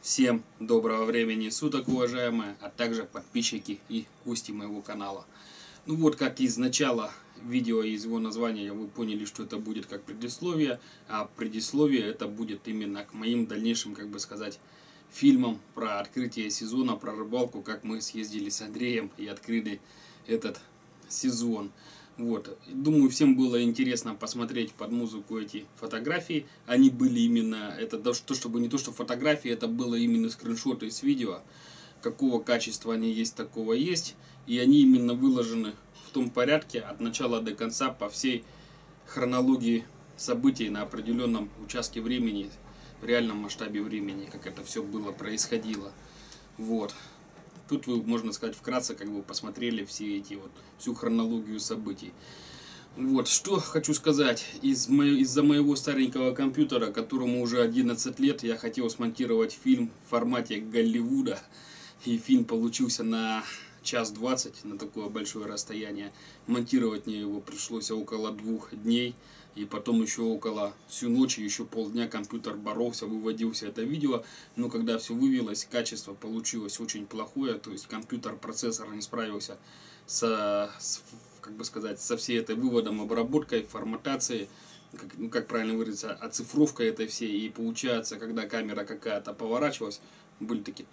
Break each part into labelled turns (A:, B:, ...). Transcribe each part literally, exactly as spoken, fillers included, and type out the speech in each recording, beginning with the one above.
A: Всем доброго времени суток, уважаемые, а также подписчики и гости моего канала. Ну вот, как из начала видео, из его названия вы поняли, что это будет как предисловие, а предисловие это будет именно к моим дальнейшим, как бы сказать, фильмам про открытие сезона, про рыбалку, как мы съездили с Андреем и открыли этот сезон. Вот. Думаю, всем было интересно посмотреть под музыку эти фотографии. Они были именно, это то, чтобы не то, что фотографии, это было именно скриншоты с видео. Какого качества они есть, такого есть. И они именно выложены в том порядке, от начала до конца, по всей хронологии событий на определенном участке времени, в реальном масштабе времени, как это все было, происходило. Вот. Тут вы, можно сказать, вкратце как бы посмотрели все эти вот, всю хронологию событий. Вот, что хочу сказать. Из мо... Из-за моего старенького компьютера, которому уже одиннадцать лет, я хотел смонтировать фильм в формате Голливуда. И фильм получился на час двадцать, на такое большое расстояние. Монтировать мне его пришлось около двух дней. И потом еще около всю ночь, еще полдня компьютер боролся, выводился это видео. Но когда все вывелось, качество получилось очень плохое. То есть компьютер, процессор не справился со, с, как бы сказать, со всей этой выводом, обработкой, форматацией. Как, ну, как правильно выразиться, оцифровкой этой всей. И получается, когда камера какая-то поворачивалась, были такие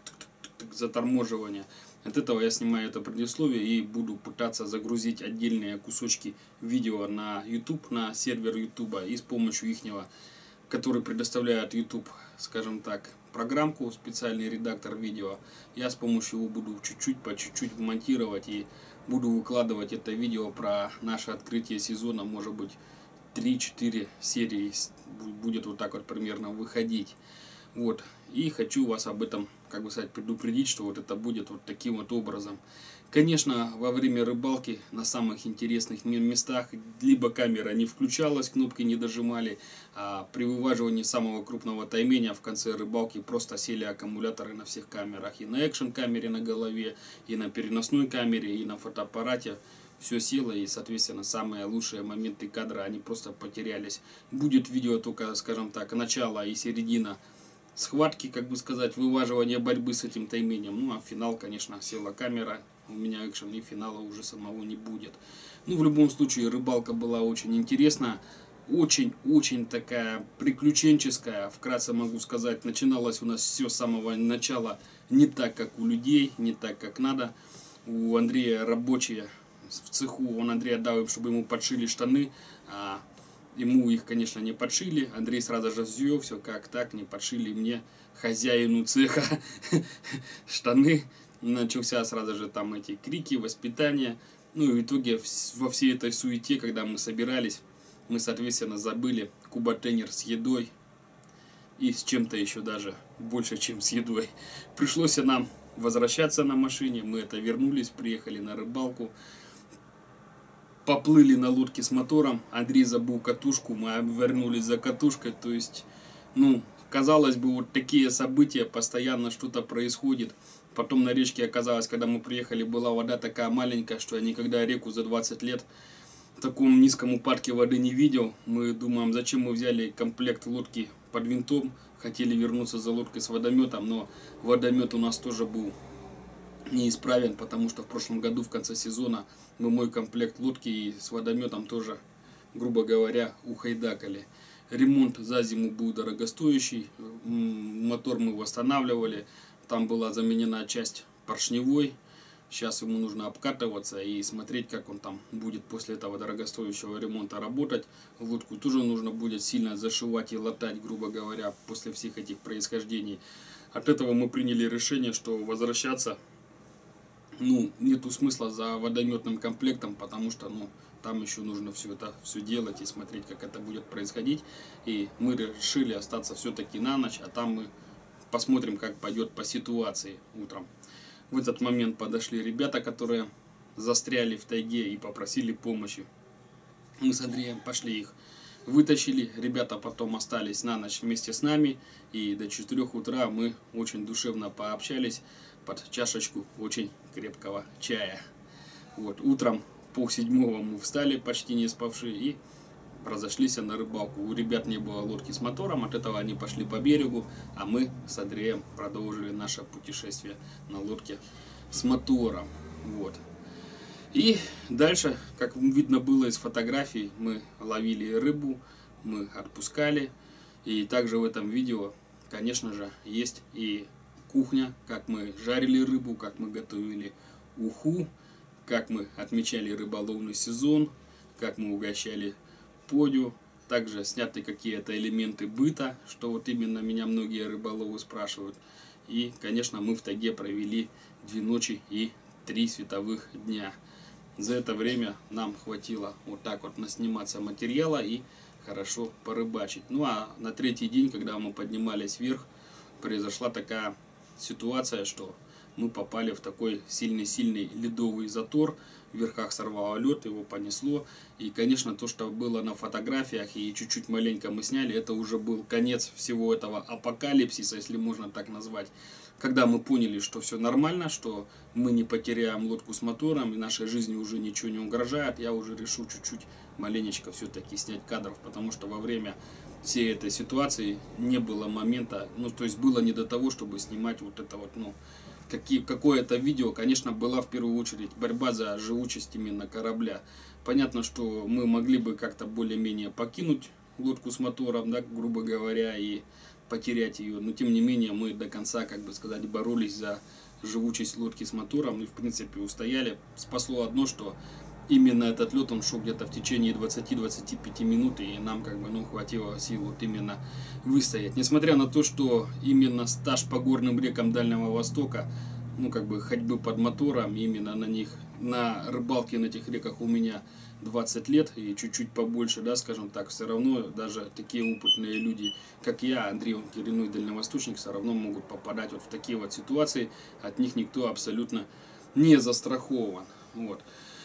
A: заторможивания. От этого я снимаю это предисловие и буду пытаться загрузить отдельные кусочки видео на YouTube, на сервер YouTube, и с помощью ихнего, который предоставляет YouTube, скажем так, программку, специальный редактор видео, я с помощью его буду чуть-чуть по чуть-чуть монтировать и буду выкладывать это видео про наше открытие сезона, может быть три-четыре серии будет вот так вот примерно выходить. Вот. И хочу вас об этом, как бы сказать, предупредить, что вот это будет вот таким вот образом. Конечно, во время рыбалки на самых интересных местах либо камера не включалась, кнопки не дожимали, а при вываживании самого крупного тайменя в конце рыбалки просто сели аккумуляторы на всех камерах. И на экшн камере на голове, и на переносной камере, и на фотоаппарате. Все село, и, соответственно, самые лучшие моменты кадра, они просто потерялись. Будет видео только, скажем так, начало и середина схватки, как бы сказать, вываживания борьбы с этим тайменем. Ну, а финал, конечно, села камера, у меня экшен, и финала уже самого не будет. Ну, в любом случае, рыбалка была очень интересна, очень-очень такая приключенческая. Вкратце могу сказать, начиналось у нас все с самого начала не так, как у людей, не так, как надо. У Андрея рабочие в цеху, он Андрей отдал им, чтобы ему подшили штаны, а ему их, конечно, не подшили. Андрей сразу же взвел, все как так, не подшили мне, хозяину цеха, штаны. Начался сразу же там эти крики, воспитание. Ну и в итоге во всей этой суете, когда мы собирались, мы, соответственно, забыли куботейнер с едой. И с чем-то еще даже больше, чем с едой. Пришлось нам возвращаться на машине. Мы это вернулись, приехали на рыбалку. Поплыли на лодке с мотором, Андрей забыл катушку, мы вернулись за катушкой, то есть, ну, казалось бы, вот такие события, постоянно что-то происходит. Потом на речке оказалось, когда мы приехали, была вода такая маленькая, что я никогда реку за двадцать лет в таком низком упадке воды не видел. Мы думаем, зачем мы взяли комплект лодки под винтом, хотели вернуться за лодкой с водометом, но водомет у нас тоже был неисправен, потому что в прошлом году в конце сезона мы мой комплект лодки и с водометом тоже, грубо говоря, ухайдакали. Ремонт за зиму был дорогостоящий, мотор мы восстанавливали, там была заменена часть поршневой, сейчас ему нужно обкатываться и смотреть, как он там будет после этого дорогостоящего ремонта работать. Лодку тоже нужно будет сильно зашивать и латать, грубо говоря, после всех этих происхождений. От этого мы приняли решение, что возвращаться ну, нету смысла за водометным комплектом, потому что, ну, там еще нужно все это все делать и смотреть, как это будет происходить. И мы решили остаться все-таки на ночь, а там мы посмотрим, как пойдет по ситуации утром. В этот момент подошли ребята, которые застряли в тайге и попросили помощи. Мы с Андреем пошли их вытащили. Ребята потом остались на ночь вместе с нами. И до четырёх утра мы очень душевно пообщались под чашечку очень крепкого чая. Вот, утром в полседьмого мы встали, почти не спавшие, и разошлись на рыбалку. У ребят не было лодки с мотором, от этого они пошли по берегу, а мы с Андреем продолжили наше путешествие на лодке с мотором. Вот. И дальше, как видно было из фотографий, мы ловили рыбу, мы отпускали. И также в этом видео, конечно же, есть и кухня, как мы жарили рыбу, как мы готовили уху, как мы отмечали рыболовный сезон, как мы угощали подю. Также сняты какие-то элементы быта, что вот именно меня многие рыболовы спрашивают. И, конечно, мы в тайге провели две ночи и три световых дня. За это время нам хватило вот так вот насниматься материала и хорошо порыбачить. Ну а на третий день, когда мы поднимались вверх, произошла такая ситуация, что мы попали в такой сильный-сильный ледовый затор. В верхах сорвало лед, его понесло. И, конечно, то, что было на фотографиях и чуть-чуть маленько мы сняли, это уже был конец всего этого апокалипсиса, если можно так назвать. Когда мы поняли, что все нормально, что мы не потеряем лодку с мотором и нашей жизни уже ничего не угрожает, я уже решил чуть-чуть маленечко все-таки снять кадров, потому что во время всей этой ситуации не было момента, ну то есть было не до того, чтобы снимать вот это вот, ну, какое-то видео. Конечно, была в первую очередь борьба за живучесть именно корабля. Понятно, что мы могли бы как-то более-менее покинуть лодку с мотором, да, грубо говоря, и потерять ее, но тем не менее мы до конца, как бы сказать, боролись за живучесть лодки с мотором и в принципе устояли. Спасло одно, что именно этот лед, он шел где-то в течение двадцати-двадцати пяти минут, и нам как бы, ну, хватило сил вот именно выстоять. Несмотря на то, что именно стаж по горным рекам Дальнего Востока, ну как бы ходьбы под мотором, именно на них, на рыбалке на этих реках у меня двадцать лет и чуть-чуть побольше, да, скажем так, все равно даже такие опытные люди, как я, Андрей, он коренной дальневосточник, все равно могут попадать вот в такие вот ситуации, от них никто абсолютно не застрахован. Вот.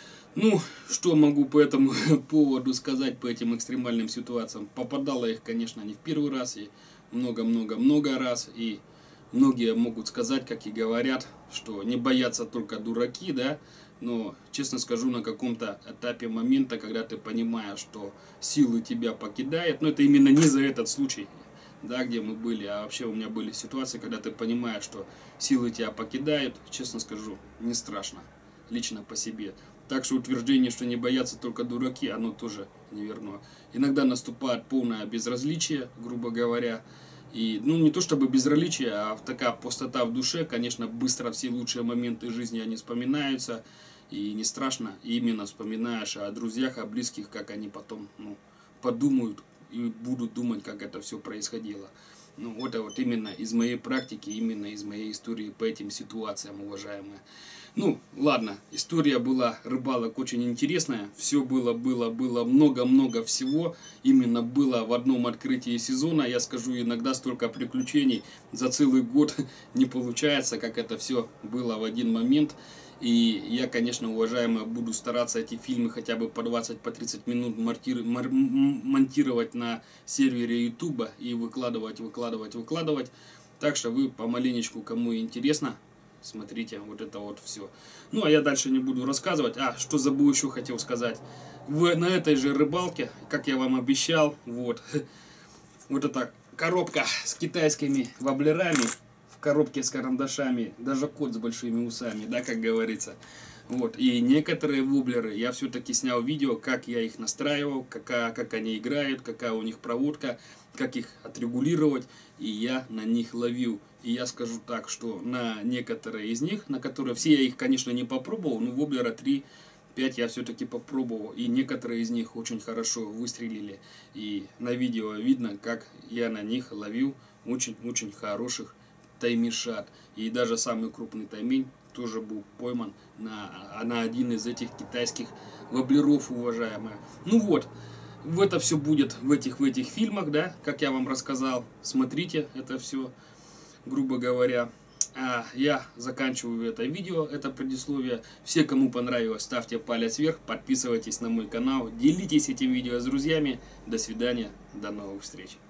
A: Ну, что могу по этому поводу сказать, по этим экстремальным ситуациям? Попадало их, конечно, не в первый раз, и много-много-много раз, и многие могут сказать, как и говорят, что не боятся только дураки, да, но, честно скажу, на каком-то этапе момента, когда ты понимаешь, что силы тебя покидают, но это именно не за этот случай, да, где мы были, а вообще у меня были ситуации, когда ты понимаешь, что силы тебя покидают, честно скажу, не страшно, лично по себе. Так что утверждение, что не боятся только дураки, оно тоже неверно. Иногда наступает полное безразличие, грубо говоря. И, ну, не то чтобы безразличие, а такая пустота в душе. Конечно, быстро все лучшие моменты жизни, они вспоминаются. И не страшно, именно вспоминаешь о друзьях, о близких, как они потом, ну, подумают и будут думать, как это все происходило. Ну, это вот именно из моей практики, именно из моей истории по этим ситуациям, уважаемые. Ну, ладно, история была рыбалок очень интересная. Все было, было, было много-много всего. Именно было в одном открытии сезона. Я скажу, иногда столько приключений за целый год не получается, как это все было в один момент. И я, конечно, уважаемые, буду стараться эти фильмы хотя бы по двадцать, по тридцать минут монтировать на сервере ютуба и выкладывать, выкладывать, выкладывать. Так что вы помаленечку, кому интересно, смотрите вот это вот все. Ну, а я дальше не буду рассказывать. А, что забыл еще хотел сказать. В, на этой же рыбалке, как я вам обещал, вот, вот эта коробка с китайскими воблерами, в коробке с карандашами, даже кот с большими усами, да, как говорится. Вот, и некоторые воблеры, я все-таки снял видео, как я их настраивал, какая, как они играют, какая у них проводка, как их отрегулировать, и я на них ловил. И я скажу так, что на некоторые из них, на которые все я их, конечно, не попробовал, но воблера три-пять я все-таки попробовал. И некоторые из них очень хорошо выстрелили. И на видео видно, как я на них ловил очень-очень хороших таймишат. И даже самый крупный таймень тоже был пойман на, на один из этих китайских воблеров, уважаемые. Ну вот. В это все будет в этих, в этих фильмах, да, как я вам рассказал. Смотрите это все, грубо говоря. А я заканчиваю это видео, это предисловие. Все, кому понравилось, ставьте палец вверх, подписывайтесь на мой канал, делитесь этим видео с друзьями. До свидания, до новых встреч.